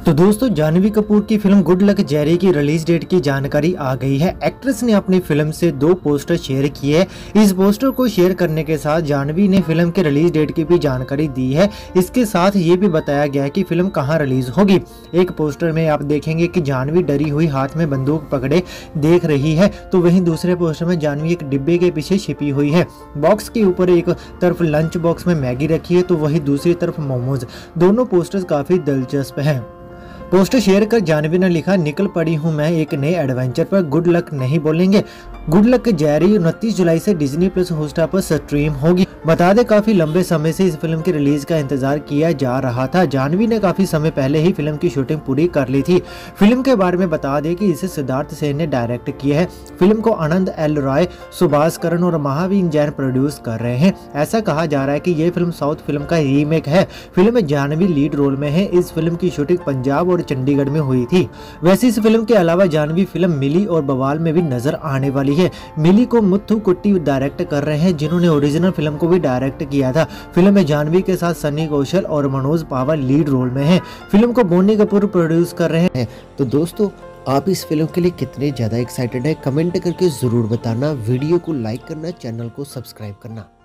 तो दोस्तों जानवी कपूर की फिल्म गुड लक जेरी की रिलीज डेट की जानकारी आ गई है। एक्ट्रेस ने अपनी फिल्म से 2 पोस्टर शेयर किए हैं। इस पोस्टर को शेयर करने के साथ जानवी ने फिल्म के रिलीज डेट की भी जानकारी दी है। इसके साथ ये भी बताया गया है कि फिल्म कहां रिलीज होगी। एक पोस्टर में आप देखेंगे कि जानवी डरी हुई हाथ में बंदूक पकड़े देख रही है, तो वहीं दूसरे पोस्टर में जानवी एक डिब्बे के पीछे छिपी हुई है। बॉक्स के ऊपर एक तरफ लंच बॉक्स में मैगी रखी है, तो वहीं दूसरी तरफ मोमोज। दोनों पोस्टर्स काफी दिलचस्प हैं। पोस्टर शेयर कर जानवी ने लिखा, निकल पड़ी हूं मैं एक नए एडवेंचर पर, गुड लक नहीं बोलेंगे। गुड लक जेरी 29 जुलाई से डिज्नी प्लस हॉटस्टार पर स्ट्रीम होगी। बता दें काफी लंबे समय से इस फिल्म की रिलीज का इंतजार किया जा रहा था। जानवी ने काफी समय पहले ही फिल्म की शूटिंग पूरी कर ली थी। फिल्म के बारे में बता दें कि इसे सिद्धार्थ सेन ने डायरेक्ट किया है। फिल्म को आनंद एल रॉय, सुभाष करण और महावीर जैन प्रोड्यूस कर रहे हैं। ऐसा कहा जा रहा है कि ये फिल्म साउथ फिल्म का रीमेक है। फिल्म में जानवी लीड रोल में है। इस फिल्म की शूटिंग पंजाब और चंडीगढ़ में हुई थी। वैसे इस फिल्म के अलावा जानवी फिल्म मिली और बवाल में भी नजर आने वाली है। मिली को मुथु कुट्टी डायरेक्ट कर रहे हैं, जिन्होंने ओरिजिनल फिल्म को भी डायरेक्ट किया था। फिल्म में जानवी के साथ सन्नी कौशल और मनोज पावा लीड रोल में हैं। फिल्म को बोनी कपूर प्रोड्यूस कर रहे हैं। तो दोस्तों आप इस फिल्म के लिए कितने ज्यादा एक्साइटेड है, कमेंट करके जरूर बताना। वीडियो को लाइक करना, चैनल को सब्सक्राइब करना।